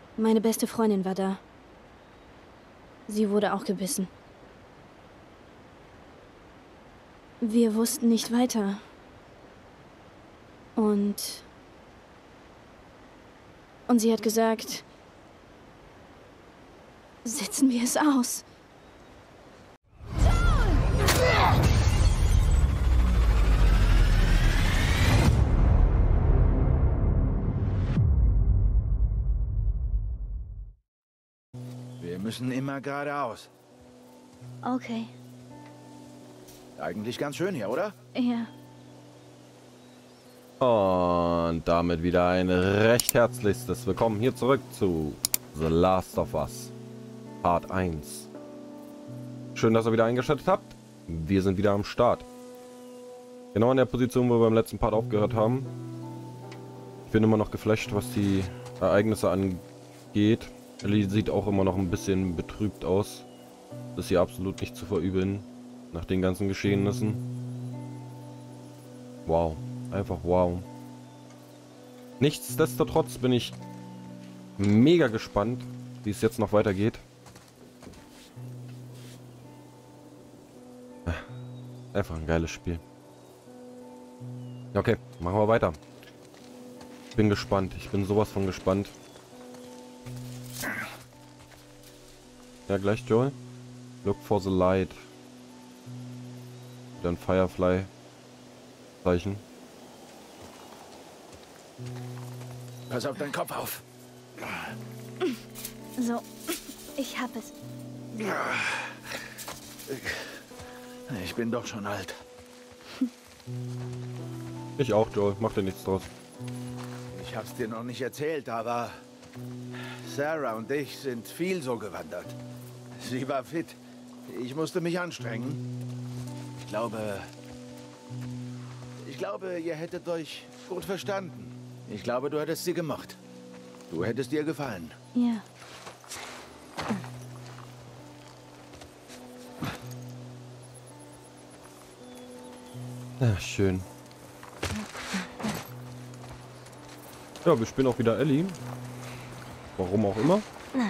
Meine beste Freundin war da. Sie wurde auch gebissen. Wir wussten nicht weiter. Und sie hat gesagt, sitzen wir es aus. Wir müssen immer geradeaus. Okay. Eigentlich ganz schön hier, oder? Ja. Und damit wieder ein recht herzlichstes Willkommen hier zurück zu The Last of Us Part 1. Schön, dass ihr wieder eingeschaltet habt. Wir sind wieder am Start. Genau an der Position, wo wir beim letzten Part aufgehört haben. Ich bin immer noch geflasht, was die Ereignisse angeht. Ellie sieht auch immer noch ein bisschen betrübt aus. Das ist hier absolut nicht zu verübeln. Nach den ganzen Geschehnissen. Wow. Einfach wow. Nichtsdestotrotz bin ich mega gespannt, wie es jetzt noch weitergeht. Einfach ein geiles Spiel. Okay, machen wir weiter. Bin gespannt. Ich bin sowas von gespannt. Ja, gleich, Joel. Look for the light. Dann Firefly Zeichen. Pass auf deinen Kopf auf. So, ich hab es. Ich bin doch schon alt. Ich auch, Joel. Mach dir nichts draus. Ich hab's dir noch nicht erzählt, aber Sarah und ich sind viel so gewandert. Sie war fit. Ich musste mich anstrengen. Ich glaube, ihr hättet euch gut verstanden. Ich glaube, du hättest sie gemocht. Du hättest ihr gefallen. Ja. Ja, schön. Ja, wir spielen auch wieder Ellie. Warum auch immer.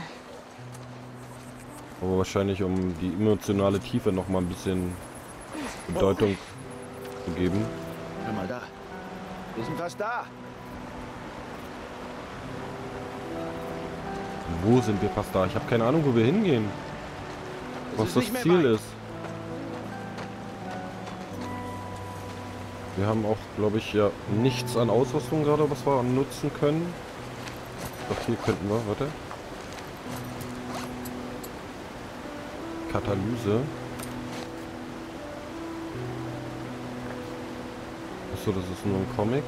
Aber wahrscheinlich, um die emotionale Tiefe noch mal ein bisschen Bedeutung zu geben. Hör mal da. Wir sind fast da. Wo sind wir fast da? Ich habe keine Ahnung, wo wir hingehen. Was ist das nicht mehr Ziel weit. ist. Wir haben auch, glaube ich, ja nichts an Ausrüstung gerade, was wir nutzen können. Doch hier könnten wir, warte. Katalyse. Achso, das ist nur ein Comic.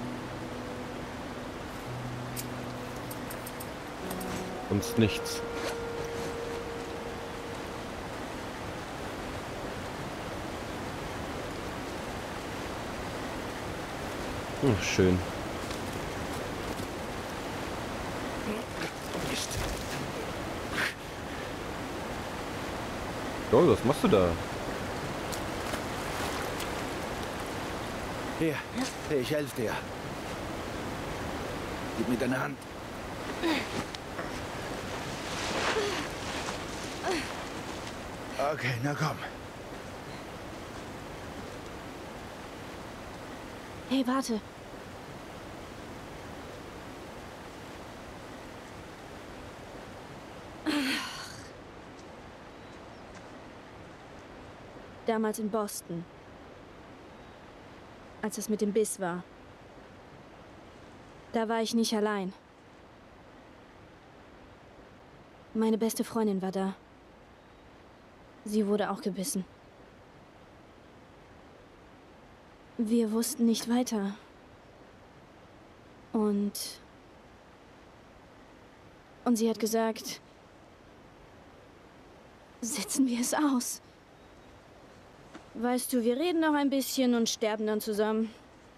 Sonst nichts. Schön. Mist. Joel, was machst du da? Hier, ich helfe dir. Gib mir deine Hand. Okay, na komm. Hey, warte. Damals in Boston. Als es mit dem Biss war. Da war ich nicht allein. Meine beste Freundin war da. Sie wurde auch gebissen. Wir wussten nicht weiter. Und sie hat gesagt, sitzen wir es aus. Weißt du, wir reden noch ein bisschen und sterben dann zusammen.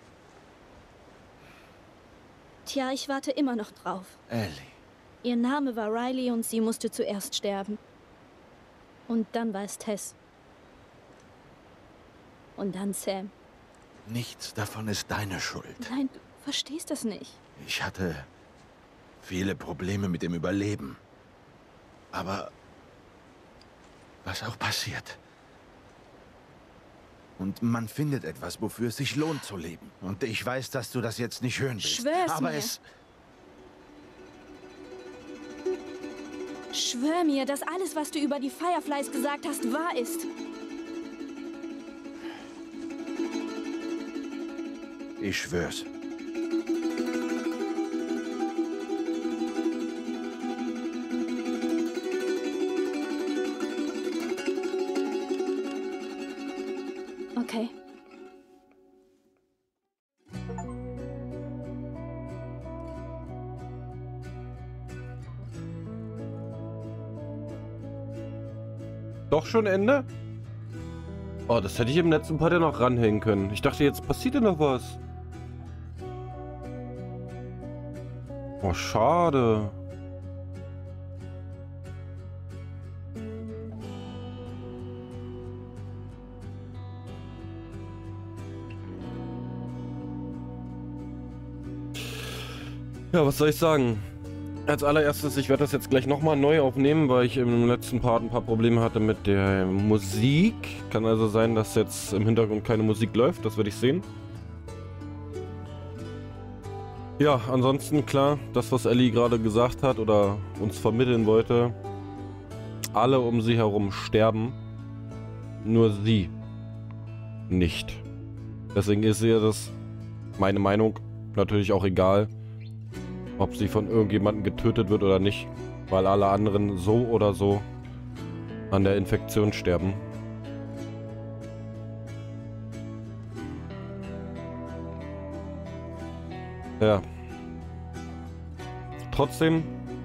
Tja, ich warte immer noch drauf. Ellie. Ihr Name war Riley und sie musste zuerst sterben. Und dann war es Tess. Und dann Sam. Nichts davon ist deine Schuld. Nein, du verstehst das nicht. Ich hatte viele Probleme mit dem Überleben. Aber was auch passiert. Und man findet etwas, wofür es sich lohnt zu leben. Und ich weiß, dass du das jetzt nicht hören willst. Schwör's aber mir. Schwör mir, dass alles, was du über die Fireflies gesagt hast, wahr ist. Ich schwör's. Okay. Doch schon Ende? Oh, das hätte ich im letzten Part ja noch ranhängen können. Ich dachte, jetzt passiert ja noch was. Oh, schade. Ja, was soll ich sagen? Als allererstes, ich werde das jetzt gleich nochmal neu aufnehmen, weil ich im letzten Part ein paar Probleme hatte mit der Musik. Kann also sein, dass jetzt im Hintergrund keine Musik läuft, das werde ich sehen. Ja, ansonsten klar, das was Ellie gerade gesagt hat oder uns vermitteln wollte. Alle um sie herum sterben, nur sie nicht. Deswegen ist ihr das, meine Meinung, natürlich auch egal, ob sie von irgendjemandem getötet wird oder nicht, weil alle anderen so oder so an der Infektion sterben. Ja. Trotzdem,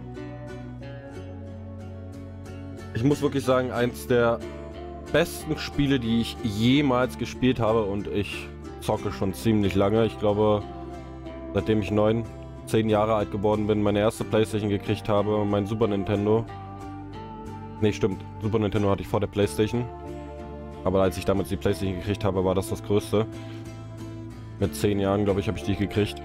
ich muss wirklich sagen, eins der besten Spiele, die ich jemals gespielt habe, und ich zocke schon ziemlich lange. Ich glaube, seitdem ich 10 Jahre alt geworden bin, meine erste Playstation gekriegt habe, mein Super Nintendo. Ne, stimmt. Super Nintendo hatte ich vor der Playstation. Aber als ich damals die Playstation gekriegt habe, war das das Größte. Mit 10 Jahren, glaube ich, habe ich die gekriegt.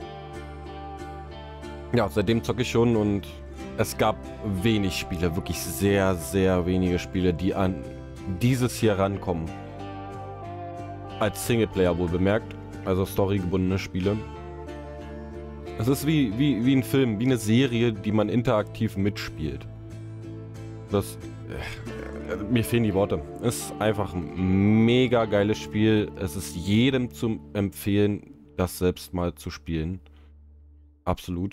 Ja, seitdem zocke ich schon und es gab wenig Spiele, wirklich sehr, sehr wenige Spiele, die an dieses hier rankommen. Als Singleplayer wohl bemerkt, also storygebundene Spiele. Es ist wie ein Film, wie eine Serie, die man interaktiv mitspielt. Das... mir fehlen die Worte. Es ist einfach ein mega geiles Spiel. Es ist jedem zu empfehlen, das selbst mal zu spielen. Absolut.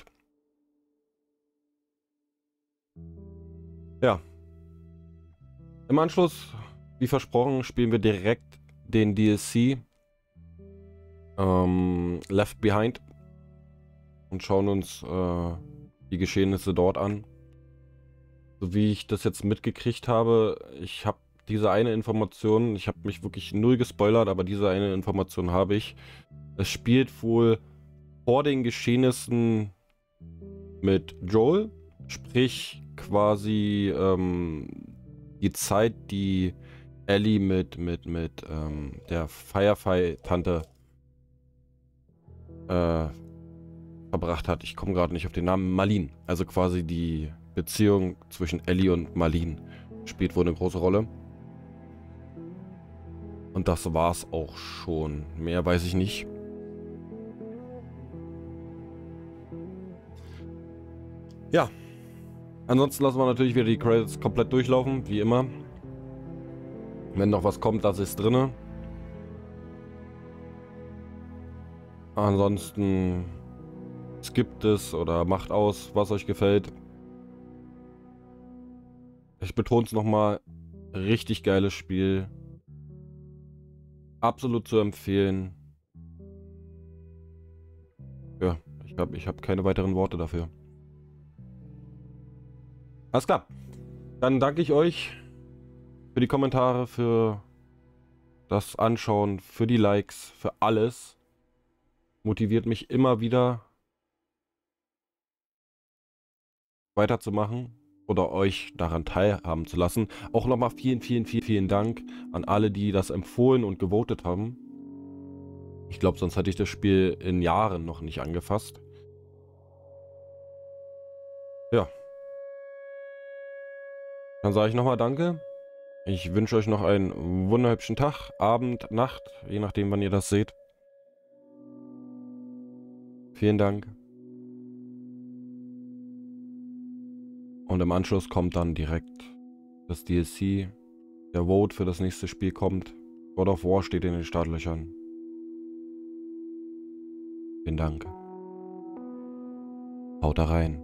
Ja. Im Anschluss, wie versprochen, spielen wir direkt den DLC Left Behind. Und schauen uns die Geschehnisse dort an. So wie ich das jetzt mitgekriegt habe, ich habe diese eine Information, ich habe mich wirklich null gespoilert, aber diese eine Information habe ich. Es spielt wohl vor den Geschehnissen mit Joel, sprich quasi die Zeit, die Ellie mit der Firefly-Tante verbracht hat. Ich komme gerade nicht auf den Namen. Marlene. Also quasi die Beziehung zwischen Ellie und Marlene spielt wohl eine große Rolle. Und das war's auch schon. Mehr weiß ich nicht. Ja. Ansonsten lassen wir natürlich wieder die Credits komplett durchlaufen, wie immer. Wenn noch was kommt, das ist drinne. Ansonsten skippt es oder macht aus, was euch gefällt. Ich betone es nochmal. Richtig geiles Spiel. Absolut zu empfehlen. Ja, ich hab keine weiteren Worte dafür. Alles klar. Dann danke ich euch für die Kommentare, für das Anschauen, für die Likes, für alles. Motiviert mich immer wieder weiterzumachen oder euch daran teilhaben zu lassen. Auch nochmal vielen Dank an alle, die das empfohlen und gewotet haben. Ich glaube, sonst hätte ich das Spiel in Jahren noch nicht angefasst. Dann sage ich nochmal Danke. Ich wünsche euch noch einen wunderhübschen Tag, Abend, Nacht, je nachdem, wann ihr das seht. Vielen Dank. Und im Anschluss kommt dann direkt das DLC. Der Vote für das nächste Spiel kommt. God of War steht in den Startlöchern. Vielen Dank. Haut da rein.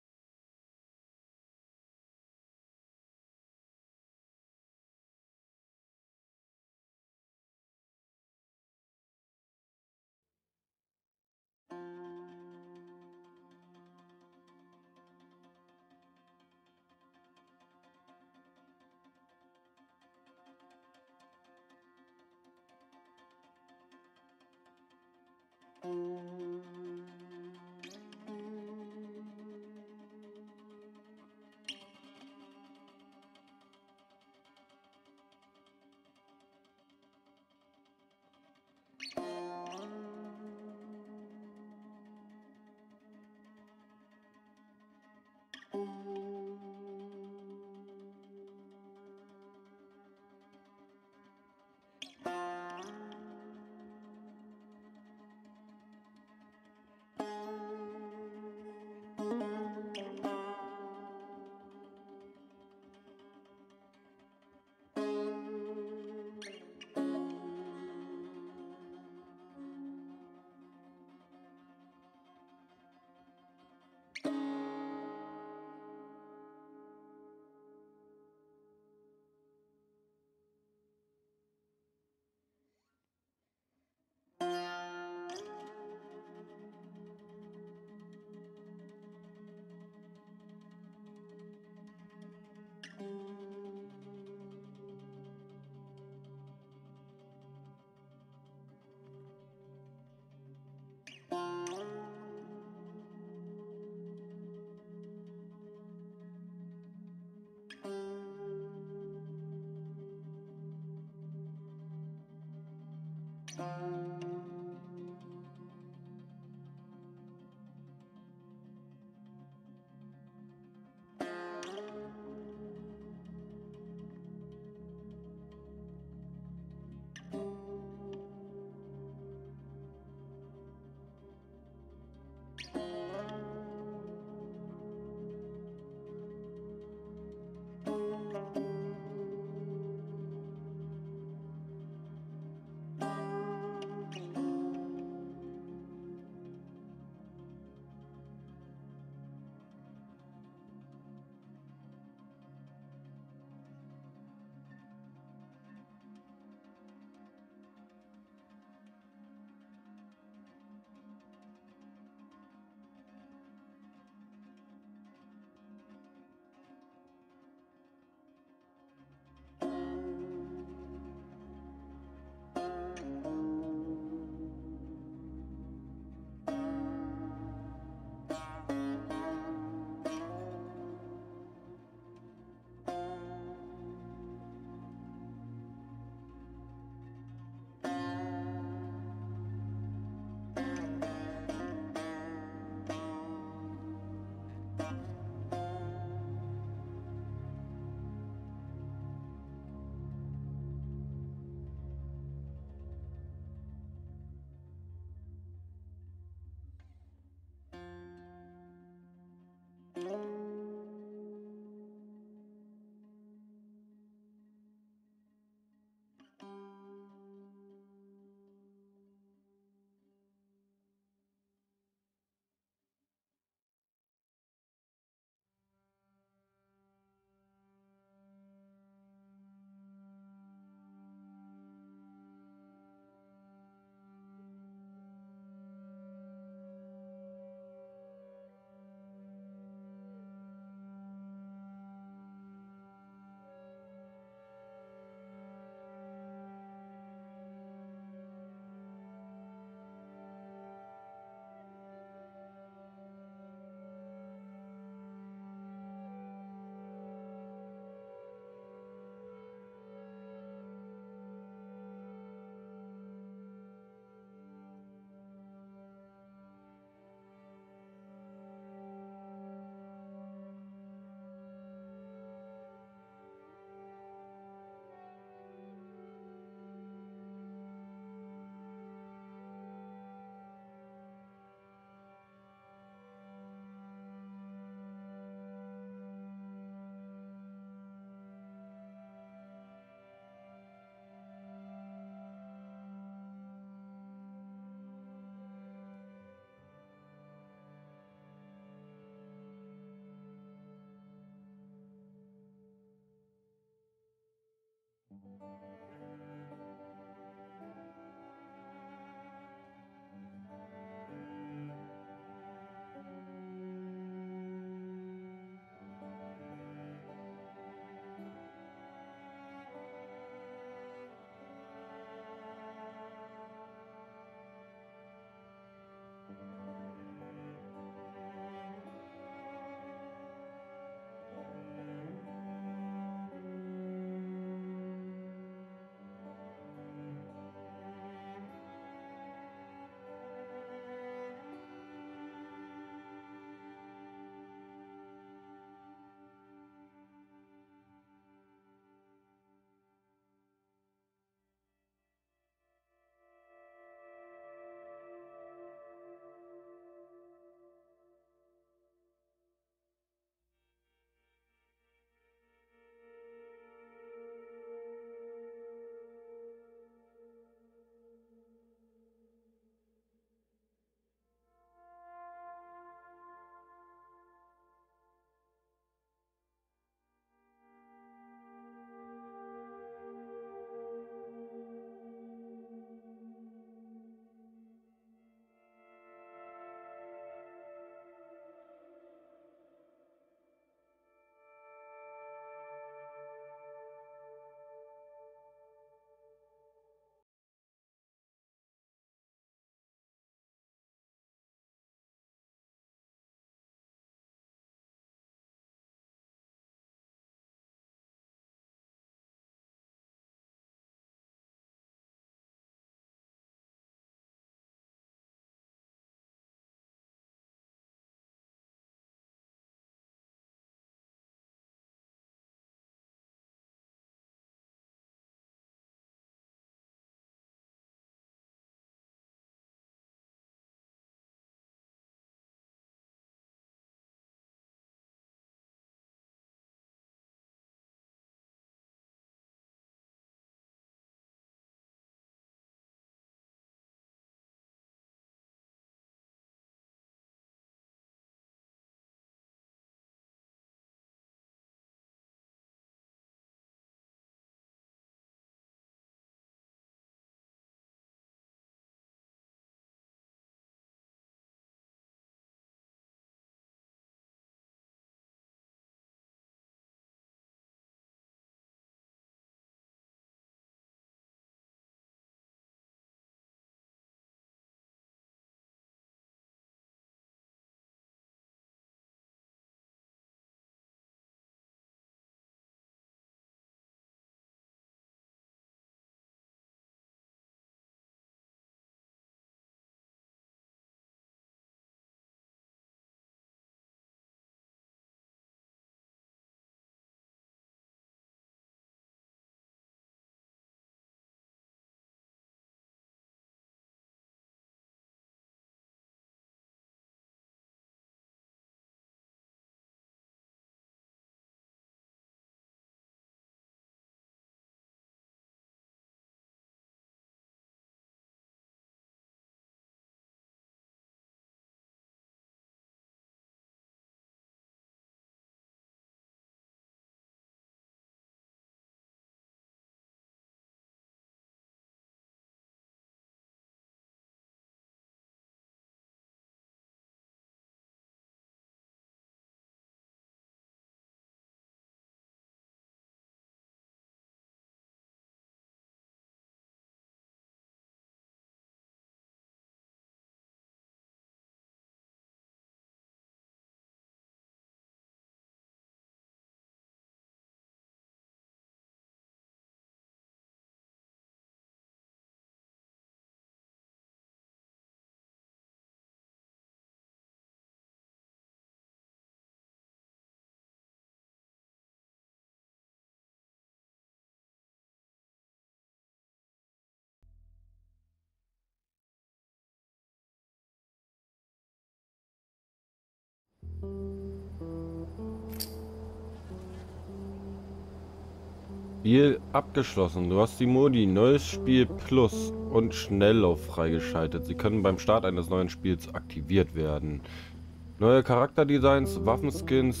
Spiel abgeschlossen. Du hast die Modi Neues Spiel Plus und Schnelllauf freigeschaltet. Sie können beim Start eines neuen Spiels aktiviert werden. Neue Charakterdesigns, Waffenskins,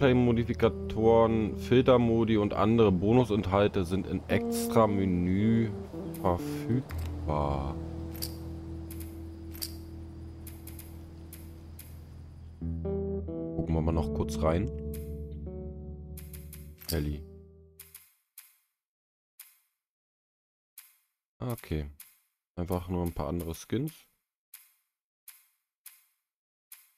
Gameplay-Modifikatoren, Filtermodi und andere Bonusinhalte sind in Extra-Menü verfügbar. Gucken wir mal noch kurz rein. Ellie. Okay. Einfach nur ein paar andere Skins.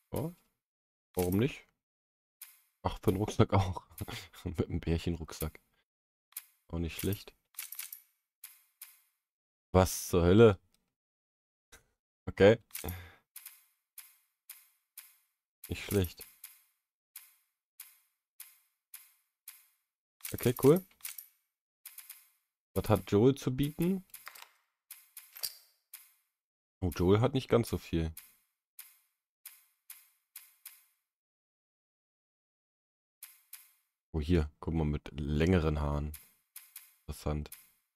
Ja, warum nicht? Ach, für den Rucksack auch. Mit einem Bärchenrucksack. Auch nicht schlecht. Was zur Hölle? Okay. Nicht schlecht. Okay, cool. Was hat Joel zu bieten? Oh, Joel hat nicht ganz so viel. Oh, hier. Guck mal, mit längeren Haaren. Interessant.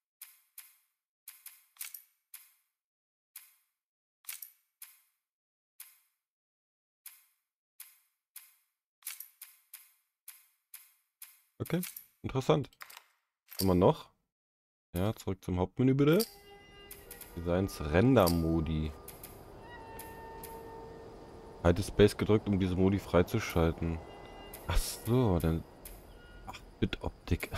Okay, interessant. Was haben wir noch? Ja, zurück zum Hauptmenü bitte. Designs Render-Modi. Halte Space gedrückt, um diese Modi freizuschalten. Ach so, dann 8-Bit-Optik.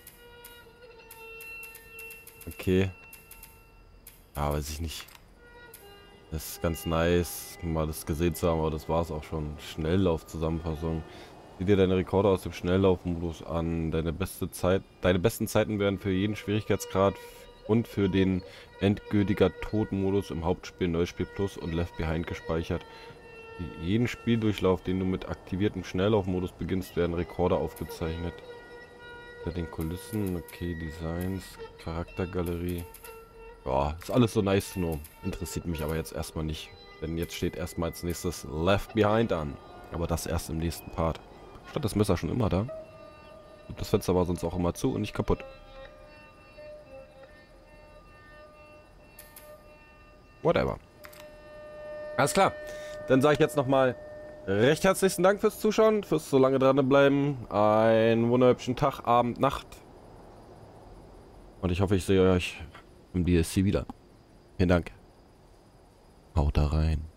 Okay. Ja, weiß ich nicht. Das ist ganz nice, mal das gesehen zu haben, aber das war es auch schon. Schnelllauf-Zusammenfassung. Sieh dir deine Rekorde aus dem Schnelllaufmodus an. Deine besten Zeiten werden für jeden Schwierigkeitsgrad und für den endgültiger Todmodus im Hauptspiel, Neuspiel Plus und Left Behind gespeichert. Für jeden Spieldurchlauf, den du mit aktiviertem Schnelllaufmodus beginnst, werden Rekorde aufgezeichnet. Bei den Kulissen, okay, Designs, Charaktergalerie. Ja, ist alles so nice to know. Interessiert mich aber jetzt erstmal nicht. Denn jetzt steht erstmal als nächstes Left Behind an. Aber das erst im nächsten Part. Statt das Messer schon immer da. Und das Fenster war sonst auch immer zu und nicht kaputt. Whatever. Alles klar. Dann sage ich jetzt nochmal recht herzlichen Dank fürs Zuschauen, fürs so lange dranbleiben. Einen wunderhübschen Tag, Abend, Nacht. Und ich hoffe, ich sehe euch im DLC wieder. Vielen Dank. Haut da rein.